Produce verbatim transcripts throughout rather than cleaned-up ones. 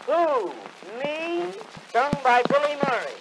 Who? Me? Sung by Billy Murray.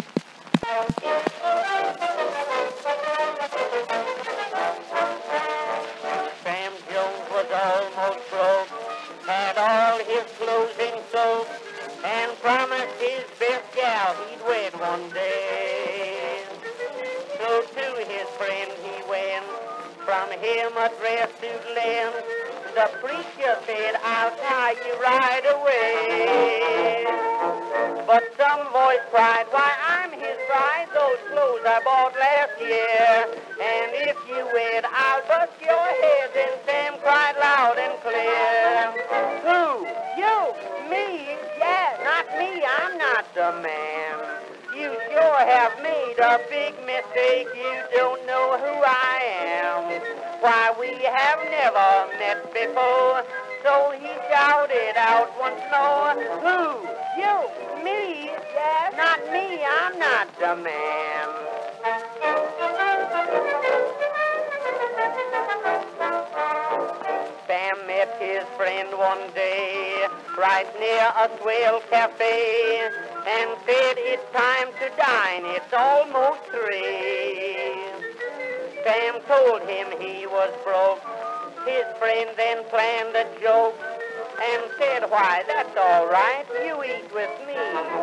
Sam Jones was almost broke, had all his clothes in soak, and promised his best gal he'd wed one day. So to his friend he went, from him a dress to lend. The preacher said, I'll tie you right away. But some voice cried, why, I'm his bride, those clothes I bought last year. And if you wed, I'll bust your head. Then Sam cried loud and clear. Who? You? Me? Yeah, not me, I'm not the man. You sure have made a big mistake, you don't know who I am. Why, we have never met before, so he shouted out once more. Who? You? Me? Yes? Not me, I'm not the man. Sam met his friend one day, right near a swell cafe, and said, it's time to dine, it's almost three. Sam told him he was broke. His friend then planned a joke and said, why, that's all right, you eat with me.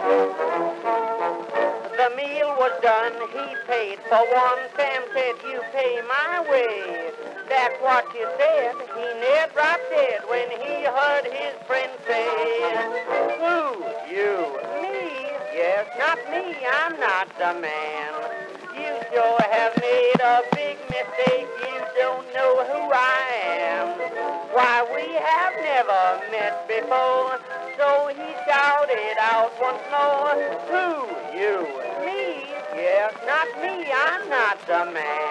The meal was done, he paid for one. Sam said, you pay my way. That's what you said. He near dropped dead when he heard his friend say, who? You? Me? Yes, not me, I'm not the man. You sure have made a big mistake, you don't know who I am. Why, we have never met before, so he shouted out once more. Who? You? Me? Yes, not me, I'm not the man.